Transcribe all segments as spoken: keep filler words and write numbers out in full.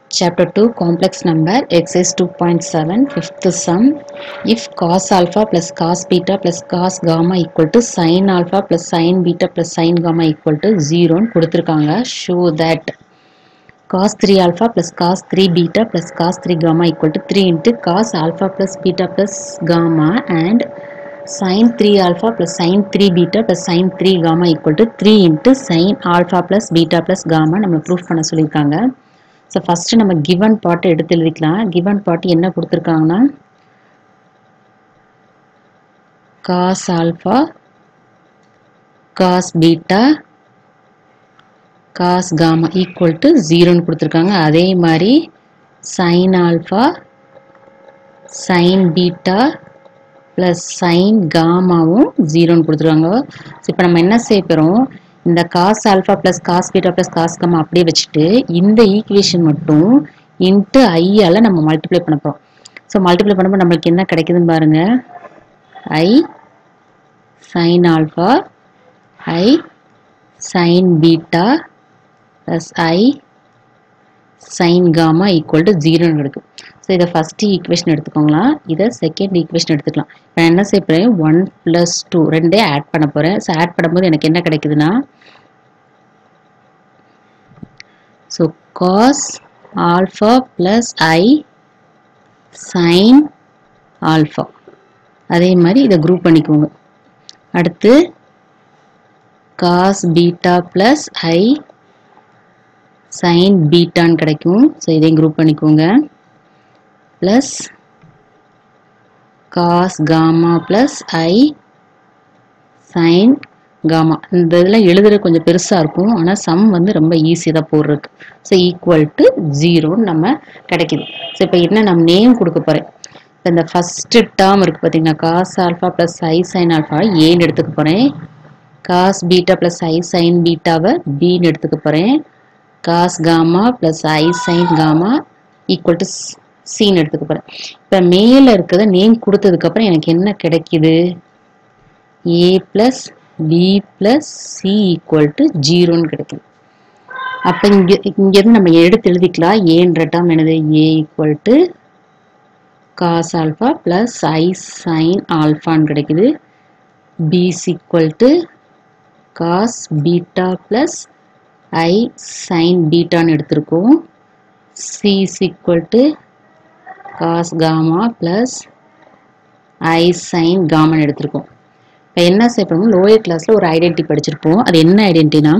Chapter two Complex Number Exercise two point seven Fifth Sum. If cos alpha plus cos beta plus cos gamma equal to sin alpha plus sin beta plus sin gamma equal to zero கொடுத்திருக்காங்க. Show that cos three alpha plus cos three beta plus cos three gamma equal to three into cos alpha plus beta plus gamma and sin three alpha plus sin three beta plus sin three gamma equal to three into sin alpha plus beta plus gamma நம்ம proof பண்ண சொல்லியிருக்காங்க. So first நம்ம given part எடுத்து எழுதிக்கலாம். given part என்ன கொடுத்திருக்காங்கன்னா cos alpha cos beta cos gamma equal to zero னு கொடுத்திருக்காங்க. அதே மாதிரி sin alpha sin beta plus sin gammaவும் zero னு கொடுத்திருக்காங்க. ஸோ இப்போ நம்ம என்ன செய்ய போறோம், இந்த cos alpha plus cos beta plus cos gamma அப்படியே வச்சுட்டு இந்த ஈக்குவேஷன் மட்டும் இன்ட்டு ஐ ஆல நம்ம மல்டிப்ளை பண்ண போறோம். ஸோ மல்டிப்ளை பண்ணும்போது நம்மளுக்கு என்ன கிடைக்குதுன்னு பாருங்க, ஐ sin alpha I sin beta plus i sin gamma equal to zero னு கிடைக்கும். ஸோ இதை ஃபர்ஸ்ட் ஈக்குவேஷன் எடுத்துக்கோங்களா, இதை செகண்ட் ஈக்குவேஷன் எடுத்துக்கலாம். இப்போ என்ன செய்ய போறேன், ஒன் பிளஸ் டூ ரெண்டே ஆட் பண்ண போறேன். ஸோ ஆட் பண்ணும்போது எனக்கு என்ன கிடைக்குதுன்னா, so cos alpha plus i sin alpha, அதே மாதிரி இதை குரூப் பண்ணிக்கோங்க. அடுத்து cos beta plus i sin beta ன்னு கிடைக்கும். ஸோ இதையும் குரூப் பண்ணிக்கோங்க. Plus cos gamma plus i sin gamma. இந்த இதெல்லாம் எழுதுறது கொஞ்சம் பெருசா இருக்கும், ஆனா சம் வந்து ரொம்ப ஈஸியா தான் போடுறதுக்கு. ஸோ ஈக்குவல் டு ஜீரோன்னு நம்ம கிடைக்குது. ஸோ இப்போ என்ன நம்ம நேம் கொடுக்க போறேன், இப்போ இந்த ஃபர்ஸ்ட் டேர்ம் இருக்கு பார்த்தீங்கன்னா cos alpha plus i sin alpha ஏன்னு எடுத்துக்க போறேன். cos beta plus i sin betaவை b ன்னு எடுத்துக்க போறேன். cos gamma plus i sin gamma equal to c ன்னு எடுத்துக்க போறேன். இப்போ மேல இருக்கிறத நேம் கொடுத்ததுக்கு அப்புறம் எனக்கு என்ன கிடைக்குது, a plus b plus c equal to zero ன்னு கிடைக்குது. அப்ப இங்க இங்க இருந்து நம்ம எடுத்து எழுதிக்கலாம். ஏன்ற டேர்ம் என்னது, a equal to cos alpha plus i sin alpha ன்னு கிடைக்குது. b is equal to cos beta plus i sin beta ன்னு எடுத்திருக்கோம். c is equal to cos gamma plus i sin gamma ன்னு எடுத்திருக்கோம். இப்போ என்ன செய்யப்போம், லோயர் கிளாஸ்ல ஒரு ஐடென்டி படிச்சிருப்போம். அது என்ன ஐடென்டினா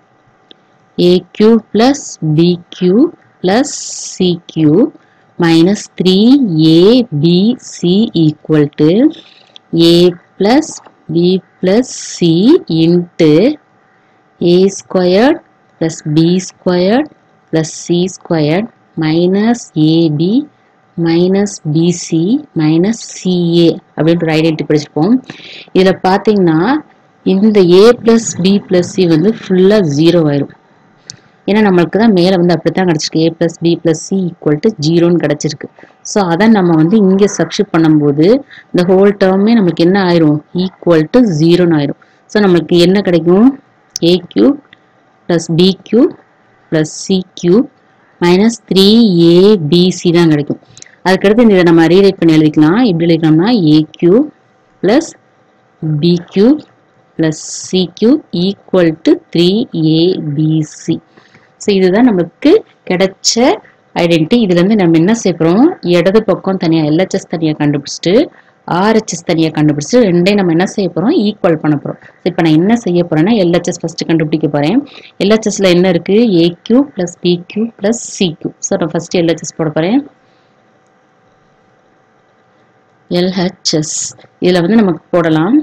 aq plus bq plus cq minus three a b c equal to a plus b plus c into a squared plus b squared plus c squared minus ab minus bc minus ca அப்படின்ற ஒரு identity படிச்சிருப்போம். இதில் பார்த்தீங்கன்னா இந்த a plus b plus c வந்து ஃபுல்லாக zero ஆயிரும். ஏன்னா நம்மளுக்கு தான் மேலே வந்து அப்படித்தான் கிடச்சிருக்கு, a plus b plus c equal to ஜீரோன்னு கிடச்சிருக்கு. ஸோ அதை நம்ம வந்து இங்கே சப்ஸ்டிட் பண்ணும்போது இந்த ஹோல் டேர்மே நமக்கு என்ன ஆயிரும், ஈக்குவல் டு ஜீரோன்னு ஆயிரும். ஸோ நம்மளுக்கு என்ன கிடைக்கும், a cube plus b cube plus c cube minus three a b c தான் கிடைக்கும். அதுக்கடுத்து இதை நம்ம ரீரைட் பண்ணி எழுதிக்கலாம். இப்படி எழுதிக்கலாம்னா a cube plus b cube plus c cube equal to three a b c. So இதுதான் நமக்கு கிடைச்ச ஐடென்டி. இதுல இருந்து நம்ம என்ன செய்யறோம், இடது பக்கம் தனியா எல்ஹெச்எஸ் தனியா கண்டுபிடிச்சிட்டு ஆர்ஹெச்எஸ் தனியா கண்டுபிடிச்சு ரெண்டையும் நம்ம என்ன செய்ய போறோம், ஈக்குவல் பண்ண போறோம். இப்போ நான் என்ன செய்ய போறேன்னா எல்ஹெச்எஸ் ஃபர்ஸ்ட் கண்டுபிடிக்க போறேன். எல்ஹெச்எஸ்ல என்ன இருக்கு, a cube plus b cube plus c cube. So நான் ஃபர்ஸ்ட் எல்ஹெச்எஸ் போட போறேன். எல்ஹெச்எஸ் இதுல வந்து நமக்கு போடலாம்.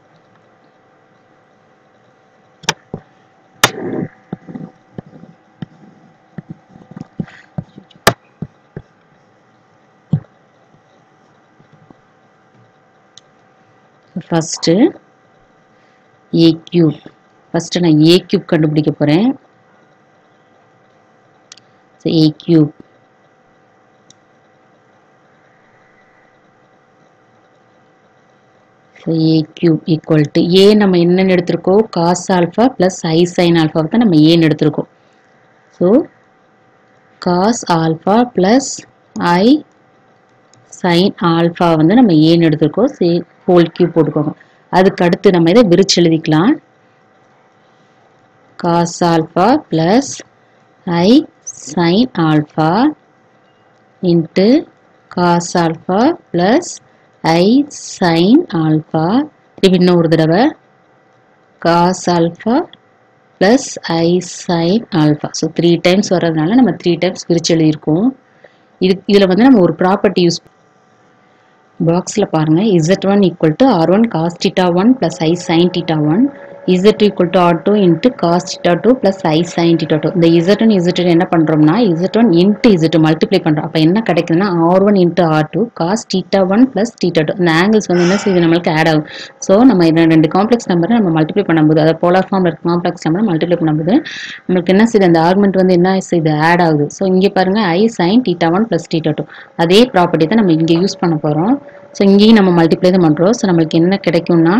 ஃபர்ஸ்ட் a cube, ஃபர்ஸ்ட் நான் a cube கண்டுபிடிக்க போறேன். So a cube so a cube equal to a நம்ம என்னன்னு எடுத்திருக்கோம், cos alpha plus I sin alpha தான் நம்ம a ன்னு எடுத்திருக்கோம். So cos alpha plus i sine alpha வந்து நம்ம ஏன்னு எடுத்துருக்கோம். சே ஹோல் கியூப் போட்டுக்கோங்க. அதுக்கு அடுத்து நம்ம இதை விரிச்சு எழுதிக்கலாம். Cos alpha plus i sine alpha into cos alpha plus i sine alpha. இப்போ இன்னும் ஒரு தடவை cos alpha plus i sine alpha. So three times வர்றதுனால நம்ம த்ரீ டைம்ஸ் விரிச்சு எழுதியிருக்கோம். இது இதில் வந்து நம்ம ஒரு ப்ராப்பர்ட்டி யூஸ் பாக்ஸில் பாருங்கள். Z one equal to r one cos theta one plus i sine theta one, z equal to r two into cos theta two plus i sine theta two. இந்த இசட் ஒன் இசட் என்ன பண்ணுறோம்னா z one into z multiply பண்ணுறோம். அப்போ என்ன கிடைக்குதுன்னா r one into r two cos theta one plus theta two. இந்த angles வந்து என்ன செய்யுது நம்மளுக்கு ஆட் ஆகும். ஸோ நம்ம ரெண்டு காம்ப்ளெக்ஸ் நம்பரை நம்ம மல்டிப்ளை பண்ணும்போது, அதை போலார் ஃபார்மில் இருக்க காம்ப்ளெக்ஸ் நம்பரை மல்டிப்ளை பண்ணும்போது நம்மளுக்கு என்ன செய்யுது, அந்த ஆர்குமெண்ட் வந்து என்ன செய்யுது, ஆட் ஆகுது. ஸோ இங்கே பாருங்கள் i sine theta one plus theta two. அதே ப்ராப்பர்ட்டி தான் நம்ம இங்கே யூஸ் பண்ண போகிறோம். ஸோ இங்கேயும் நம்ம மல்டிப்ளை தான் பண்ணுறோம். ஸோ நம்மளுக்கு என்ன கிடைக்கும்னா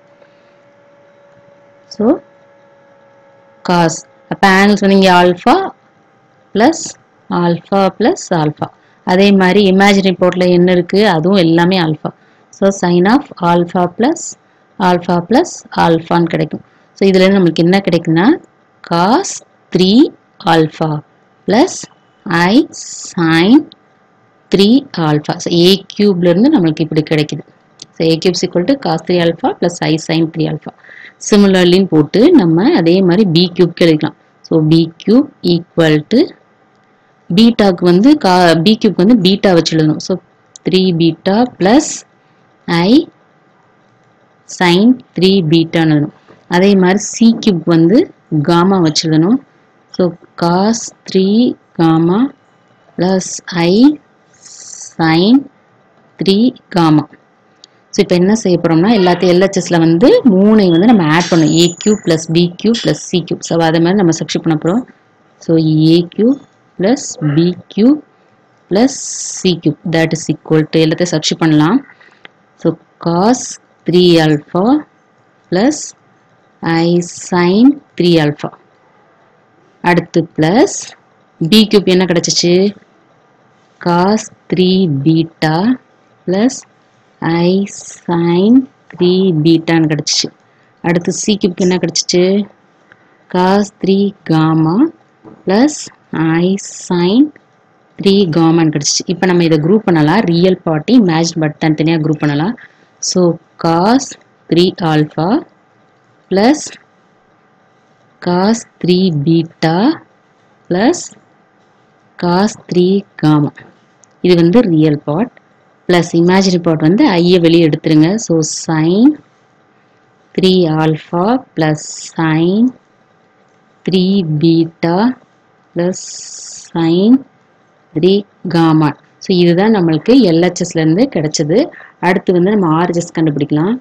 ஸோ காஸ், அப்போ ஆங்கிள்ஸ் வந்து இங்கே alpha plus alpha plus alpha. அதே மாதிரி இமேஜினரி போர்ட்டில் என்ன இருக்குது, அதுவும் எல்லாமே alpha. So sine of alpha plus alpha plus ஆல்ஃபான்னு கிடைக்கும். ஸோ இதுலேருந்து நம்மளுக்கு என்ன கிடைக்குன்னா cos three alpha plus i sine three alpha. So a கியூப்லேருந்து நம்மளுக்கு இப்படி கிடைக்குது. So a cubes equal to cos three alpha plus i sine three alpha. சிமிலர்லின்னு போட்டு நம்ம அதே மாதிரி பி கியூப்க்கு எழுதிக்கலாம். So b cube equal to பீட்டாக்கு வந்து கா பி கியூப்க்கு வந்து பீட்டா வச்சு எழுதணும். So three beta plus i sine three பீட்டான்னு எழுதணும். அதே மாதிரி சி கியூப் வந்து காமா வச்சு எழுதணும். So cos three gamma plus i sine three gamma. So இப்போ என்ன செய்ய போகிறோம்னா எல்லாத்தையும் எல்ஹெச்எஸில் வந்து மூணை வந்து நம்ம ஆட் பண்ணோம். A cube plus B cube plus C cube. So அதே மாதிரி நம்ம சப்ஸ்டிட்யூட் பண்ண போகிறோம். So A cube plus B cube plus C cube that is equal to எல்லாத்தையும் சப்ஸ்டிட்யூட் பண்ணலாம். So cos three alpha plus i sine three alpha. அடுத்து plus B cube என்ன கிடச்சிச்சு, cos three beta plus i sine three பீட்டான்னு கிடச்சிச்சு. அடுத்து C கியூப்க்கு என்ன கிடச்சிச்சு, cos three gamma plus i sine three காமான்னு கிடச்சிச்சு. இப்போ நம்ம இதை குரூப் பண்ணலாம். ரியல் பார்ட்டி இமேஜின் பார்ட் தனித்தனியாக குரூப் பண்ணலாம். So cos three alpha plus cos three beta plus cos three gamma. இது வந்து real part. Plus imaginary part வந்து ஐயை வெளியே எடுத்துருங்க. So sine three alpha plus sine three beta plus sine three gamma. So இதுதான் நம்மளுக்கு எல்ஹெச்எஸ்லேருந்து கிடைச்சது. அடுத்து வந்து நம்ம ஆர்ஹெச்எஸ் கண்டுபிடிக்கலாம்.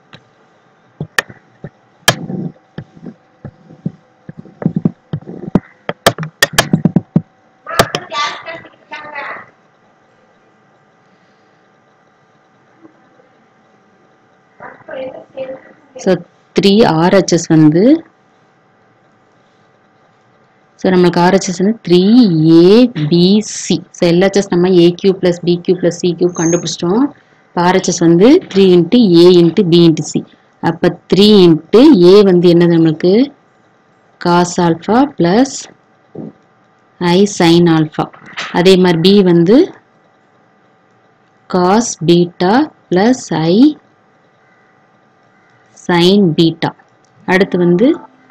ஸோ த்ரீ ஆர்ஹெச்எஸ் வந்து ஸோ நம்மளுக்கு ஆர்ஹெச்எஸ் வந்து த்ரீ ஏபிசி. ஸோ எல்ஹெச்எஸ் நம்ம A cube plus B cube plus C cube கண்டுபிடிச்சிட்டோம். இப்போ ஆர்ஹெச்எஸ் வந்து three into A into B into C. அப்போ த்ரீ இன்ட்டு ஏ வந்து என்னது நம்மளுக்கு cos alpha plus i sine alpha. அதே மாதிரி பி வந்து cos beta plus i sine beta. அடுத்து வந்து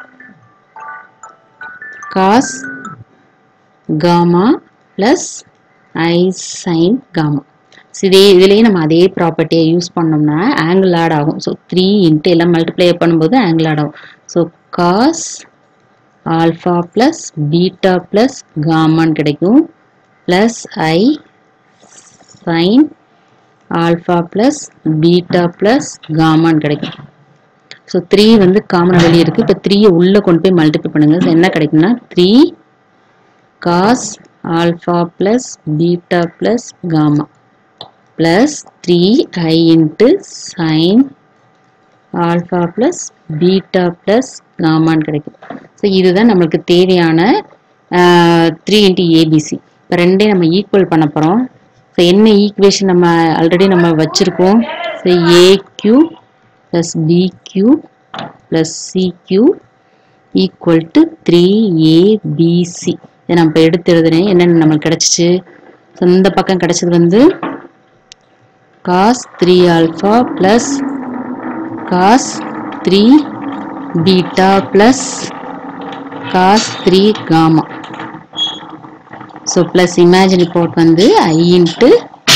cos gamma plus i sine gamma. இதே இதுலேயே நம்ம அதே ப்ராப்பர்ட்டியை யூஸ் பண்ணோம்னா ஆங்கிள் ஆட் ஆகும். ஸோ த்ரீ இன்ட்டு எல்லாம் மல்டிப்ளை பண்ணும்போது ஆங்கிள் ஆட் ஆகும். So cos alpha plus beta plus காமான்னு கிடைக்கும். Plus i sine alpha plus beta plus காமான்னு கிடைக்கும். ஸோ த்ரீ வந்து காமன் வெளியே இருக்குது. இப்போ த்ரீயை உள்ளே கொண்டு போய் மல்டிப்ளை பண்ணுங்க. ஸோ என்ன கிடைக்கும்னா three cos alpha plus beta plus gamma plus three i into sine alpha plus beta plus காமான்னு கிடைக்கும். ஸோ இதுதான் நம்மளுக்கு தேவையான த்ரீ இன்ட்டு ஏபிசி. இப்போ ரெண்டையும் நம்ம ஈக்குவல் பண்ண போகிறோம். ஸோ என்ன ஈக்குவேஷன் நம்ம ஆல்ரெடி நம்ம வச்சுருக்கோம். So A cube plus B cube plus C cube equal to three ABC. இதை நம்ம இப்போ எடுத்து எழுதுறேன். என்னென்ன நம்மளுக்கு கிடச்சிச்சு? ஸோ இந்த பக்கம் கிடச்சது வந்து cos three alpha plus cos three beta plus cos three gamma. So plus imaginary part வந்து i into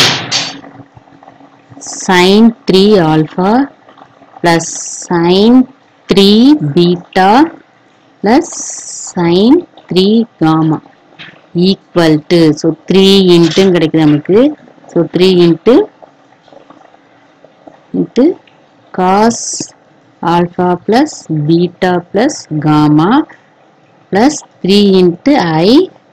sine three alpha plus sine three beta plus sine three gamma equal to, so three இன்ட்டுன்னு கிடைக்குது நமக்கு. So three into into cos alpha plus beta plus gamma plus three into i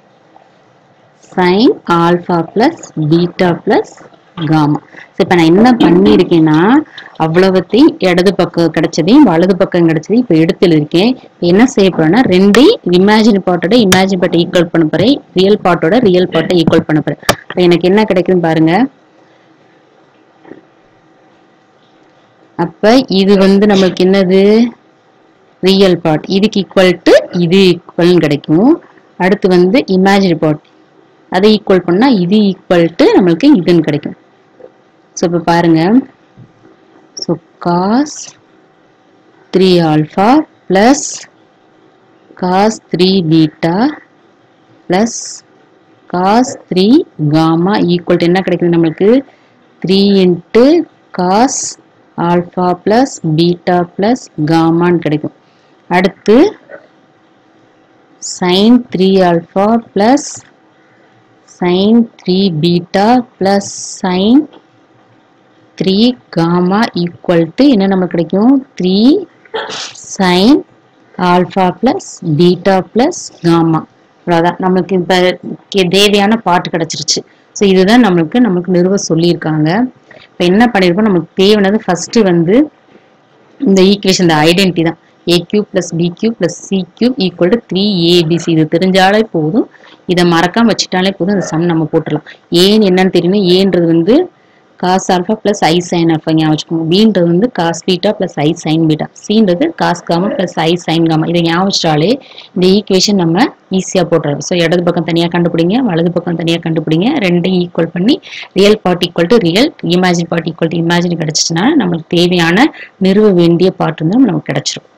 sine alpha plus beta plus gamma. So இப்போ நான் என்ன பண்ணியிருக்கேன்னா அவ்வளவுத்தையும் இடது பக்கம் கிடைச்சதையும் வலது பக்கம் கிடைச்சதையும் இப்போ எடுத்து எழுதியிருக்கேன். இப்போ என்ன செய்ய போறேன்னா ரெண்டையும் இமேஜினரி பார்ட்டோட இமேஜினரி பார்ட்டை ஈக்குவல் பண்ண போறேன், ரியல் பார்ட்டோட ரியல் பார்ட்டை ஈக்குவல் பண்ண போறேன். இப்போ எனக்கு என்ன கிடைக்குதுன்னு பாருங்க. அப்ப இது வந்து நம்மளுக்கு என்னது? Real part. இதுக்கு ஈக்குவல் டு இது ஈக்குவல் கிடைக்கும். அடுத்து வந்து இமேஜினரி பார்ட், அதை ஈக்குவல் பண்ணா இது ஈக்குவல் டு நம்மளுக்கு இதுன்னு கிடைக்கும். ஸோ இப்போ பாருங்க. So cos three alpha plus cos three beta plus cos three gamma equal to என்ன கிடைக்குது நம்மளுக்கு? Three into cos alpha plus beta plus காமான்னு கிடைக்கும். அடுத்து sine three alpha plus sine three beta plus sine three gamma equal to என்ன நமக்கு கிடைக்கும்? Three sine alpha plus beta plus gamma. அவ்வளோதான், நம்மளுக்கு இப்போ தேவையான பார்ட் கிடச்சிருச்சு. ஸோ இதுதான் நம்மளுக்கு நம்மளுக்கு நிறுவ சொல்லியிருக்காங்க. இப்போ என்ன பண்ணியிருக்கோம், நமக்கு தேவையானது ஃபர்ஸ்ட் வந்து இந்த ஈக்குவேஷன், இந்த ஐடென்டிட்டி தான். A cube plus B cube plus C cube equal to three ABC. இது தெரிஞ்சாலே போதும், இதை மறக்காம வச்சுட்டாலே போதும், இந்த சம் நம்ம போட்டுடலாம். ஏன்னு என்னன்னு தெரியுமா? ஏன்றது வந்து cos alpha plus i sine alpha ஞாபகம் வச்சுக்கோங்க. பீன்றது வந்து cos beta plus i sine beta. சீன்றது cos gamma plus i sine gamma. இதை ஞாபகம் வச்சுட்டாலே இந்த ஈக்குவேஷன் நம்ம ஈஸியாக போட்டுறோம். ஸோ இடது பக்கம் தனியாக கண்டுபிடிங்க, வலது பக்கம் தனியாக கண்டுபிடிங்க, ரெண்டையும் ஈக்குவல் பண்ணி real part equal to real, imaginary part equal to imaginary கிடைச்சிச்சுன்னா நம்மளுக்கு தேவையான நிறுவ வேண்டிய பார்ட் வந்து நமக்கு கிடைச்சிரும்.